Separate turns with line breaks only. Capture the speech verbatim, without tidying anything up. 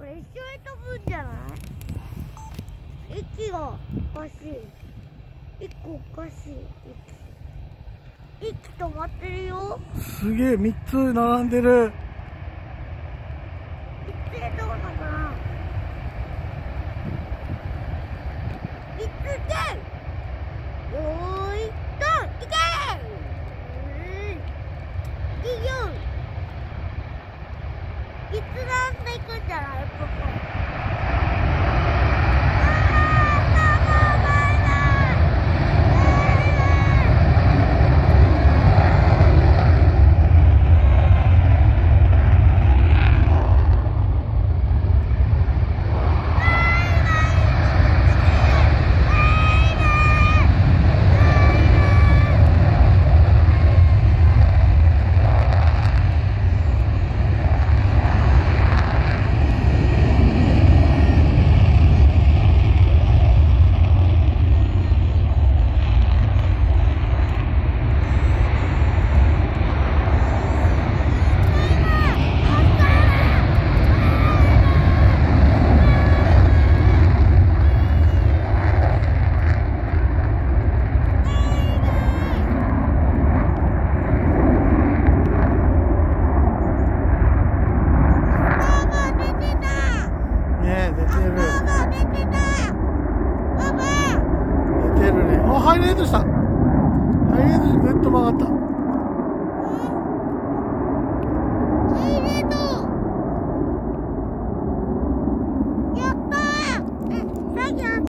れ一緒に飛ぶんじゃない？息がおかしい。一個おかしい。息、息止まってるよ。
すげえ、みっつ並んでる。
いつでどうだかな。いつでよーい、ドン、いけー。いいよ。いつなんで行くんじゃないここ。
ハイレードした。ハイレードにぐっと曲がった。